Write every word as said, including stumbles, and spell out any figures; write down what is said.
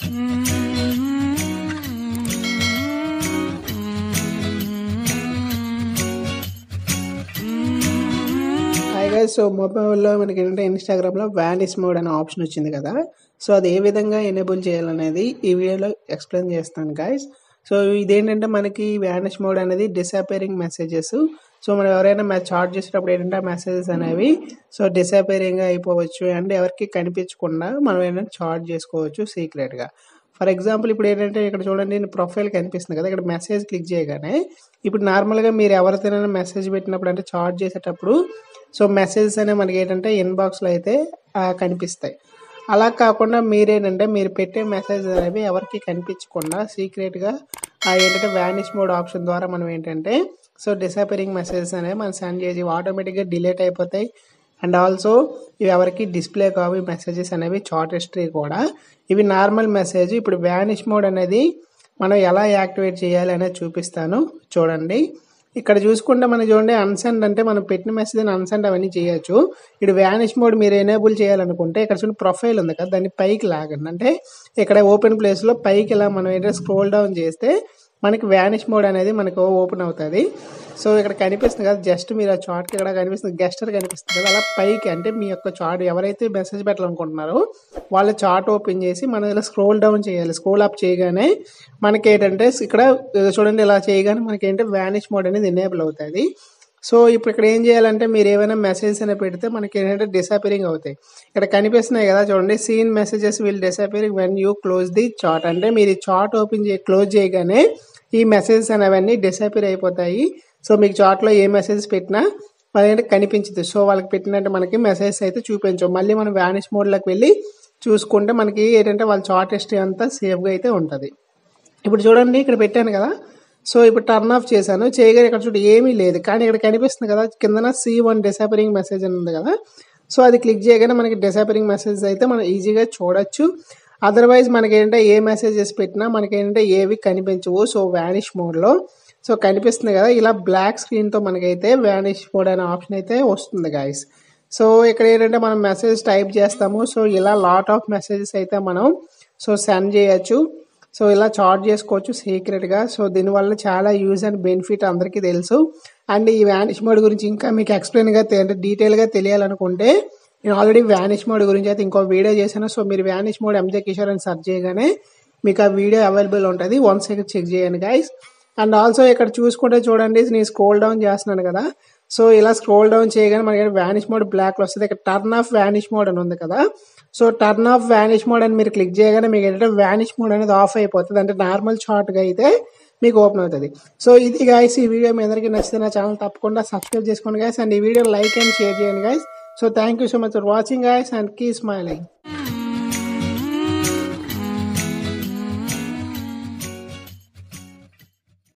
Hi guys, so మొబైల్లో మనకి ఏంటంటే ఇన్స్టాగ్రామ్లో వానిష్ మోడ్ అనే ఆప్షన్ వచ్చింది కదా. సో అది ఏ విధంగా ఎనేబుల్ చేయాలనేది ఈ వీడియోలో ఎక్స్ప్లెయిన్ చేస్తాను గైస్. సో ఇదేంటంటే మనకి వానిష్ మోడ్ అనేది డిసపేరింగ్ మెసేజెస్. సో మనం ఎవరైనా మ్యాచ్ చాట్ చేసేటప్పుడు ఏంటంటే మెసేజెస్ అనేవి సో డిసపేరింగ్ అయిపోవచ్చు అండ్ ఎవరికి కనిపించకుండా మనం ఏంటంటే చాట్ చేసుకోవచ్చు సీక్రెట్గా. ఫర్ ఎగ్జాంపుల్ ఇప్పుడు ఏంటంటే ఇక్కడ చూడండి, నేను ప్రొఫైల్ కనిపిస్తుంది కదా, ఇక్కడ మెసేజ్ క్లిక్ చేయగానే ఇప్పుడు నార్మల్గా మీరు ఎవరితోనైనా మెసేజ్ పెట్టినప్పుడు అంటే చాట్ చేసేటప్పుడు సో మెసేజెస్ అనేవి మనకి ఏంటంటే ఇన్బాక్స్లో అయితే కనిపిస్తాయి. అలా కాకుండా మీరేంటంటే మీరు పెట్టే మెసేజ్ అనేవి ఎవరికి కనిపించకుండా సీక్రెట్గా ఏంటంటే వానిష్ మోడ్ ఆప్షన్ ద్వారా మనం ఏంటంటే సో డిసపేరింగ్ మెసేజెస్ అనేవి మనం సెండ్ చేసి ఆటోమేటిక్గా డిలీట్ అయిపోతాయి. అండ్ ఆల్సో ఇవి ఎవరికి డిస్ప్లే కావు ఈ మెసేజెస్ అనేవి, చాట్ హిస్టరీ కూడా. ఇవి నార్మల్ మెసేజ్. ఇప్పుడు వానిష్ మోడ్ అనేది మనం ఎలా యాక్టివేట్ చేయాలి అనేది చూపిస్తాను చూడండి. ఇక్కడ చూసుకుంటే మనం చూడండి, అన్సెండ్ అంటే మనం పెట్టిన మెసేజ్ అన్సెండ్ అవన్నీ చేయొచ్చు. ఇప్పుడు వానిష్ మోడ్ మీరు ఎనేబుల్ చేయాలనుకుంటే ఇక్కడ చూడండి ప్రొఫైల్ ఉంది కదా, దాన్ని పైకి లాగండి. అంటే ఇక్కడ ఓపెన్ ప్లేస్లో పైకి ఇలా మనం ఏంటంటే స్క్రోల్ డౌన్ చేస్తే మనకి వానిష్ మోడ్ అనేది మనకు ఓపెన్ అవుతుంది. సో ఇక్కడ కనిపిస్తుంది కదా, జస్ట్ మీరు ఆ చాట్కి ఇక్కడ కనిపిస్తుంది గెస్టర్ కనిపిస్తుంది కదా, అలా పైకి అంటే మీ యొక్క చాట్ ఎవరైతే మెసేజ్ పెట్టాలనుకుంటున్నారో వాళ్ళ చాట్ ఓపెన్ చేసి మనం ఇలా స్క్రోల్ డౌన్ చేయాలి. స్క్రోల్ అప్ చేయగానే మనకి ఏంటంటే ఇక్కడ చూడండి, ఇలా చేయగానే మనకి ఏంటంటే వానిష్ మోడ్ అనేది ఎనేబుల్ అవుతుంది. సో ఇప్పుడు ఇక్కడ ఏం చేయాలంటే మీరు ఏమైనా మెసేజ్ అనేది పెడితే మనకి ఏంటంటే డిసపేరింగ్ అవుతాయి. ఇక్కడ కనిపిస్తున్నాయి కదా చూడండి, seen messages will disappearing when you close the chat. అంటే మీరు చాట్ ఓపెన్ చే క్లోజ్ చేయగానే ఈ మెసేజెస్ అనేవన్నీ డిసపేర్ అయిపోతాయి. సో మీకు చాట్లో ఏ మెసేజ్ పెట్టినా వాళ్ళకి కనిపించదు. సో వాళ్ళకి పెట్టినట్టు మనకి మెసేజ్ అయితే చూపించవు. మళ్ళీ మనం వానిష్ మోడ్లోకి వెళ్ళి చూసుకుంటే మనకి ఏంటంటే వాళ్ళ చాట్ హిస్టరీ అంతా సేఫ్గా అయితే ఉంటుంది. ఇప్పుడు చూడండి ఇక్కడ పెట్టాను కదా, సో ఇప్పుడు టర్న్ ఆఫ్ చేశాను. చేయగానే ఇక్కడ చూడండి ఏమీ లేదు, కానీ ఇక్కడ కనిపిస్తుంది కదా కిందన సి వన్ డిసపేరింగ్ మెసేజ్ అని ఉంది కదా. సో అది క్లిక్ చేయగానే మనకి డిసపేరింగ్ మెసేజ్ అయితే మనం ఈజీగా చూడొచ్చు. అదర్వైజ్ మనకి ఏంటంటే ఏ మెసేజెస్ పెట్టినా మనకి ఏంటంటే ఏవి కనిపించవు సో వానిష్ మోడ్లో. సో కనిపిస్తుంది కదా, ఇలా బ్లాక్ స్క్రీన్తో మనకైతే వానిష్ మోడ్ అనే ఆప్షన్ అయితే వస్తుంది గాయస్. సో ఇక్కడ ఏంటంటే మనం మెసేజ్ టైప్ చేస్తాము. సో ఇలా లాట్ ఆఫ్ మెసేజెస్ అయితే మనం సో సెండ్ చేయొచ్చు. సో ఇలా చాట్ చేసుకోవచ్చు సీక్రెట్గా. సో దీనివల్ల చాలా యూజ్ అండ్ బెనిఫిట్ అందరికీ తెలుసు. అండ్ ఈ వానిష్ మోడ్ గురించి ఇంకా మీకు ఎక్స్ప్లెయిన్గా అంటే డీటెయిల్గా తెలియాలనుకుంటే నేను ఆల్రెడీ వానిష్ మోడ్ గురించి అయితే ఇంకో వీడియో చేశాను. సో మీరు వానిష్ మోడ్ ఎంజే కిషోర్ అని సెర్చ్ చేయగానే మీకు ఆ వీడియో అవైలబుల్ ఉంటుంది. వన్ సెకండ్ చెక్ చేయండి గైస్. అండ్ ఆల్సో ఇక్కడ చూసుకుంటే చూడండి, నేను స్క్రోల్ డౌన్ చేస్తున్నాను కదా. సో ఇలా స్క్రోల్ డౌన్ చేయగానే మనకి వానిష్ మోడ్ బ్లాక్లో వస్తుంది. ఇక్కడ టర్న్ ఆఫ్ వానిష్ మోడ్ అని ఉంది కదా. So turn off vanish mode అని మీరు క్లిక్ చేయగానే మీకు ఏంటంటే వానిష్ మోడ్ అనేది ఆఫ్ అయిపోతుంది. అంటే నార్మల్ చాట్గా అయితే మీకు ఓపెన్ అవుతుంది. సో ఇది గైస్, ఈ వీడియో మీ అందరికీ నచ్చితే నా ఛానల్ తప్పకుండా సబ్స్క్రైబ్ చేసుకోండి గైస్. అండ్ ఈ వీడియో లైక్ అండ్ షేర్ చేయండి guys. So thank you so much for watching guys and keep smiling.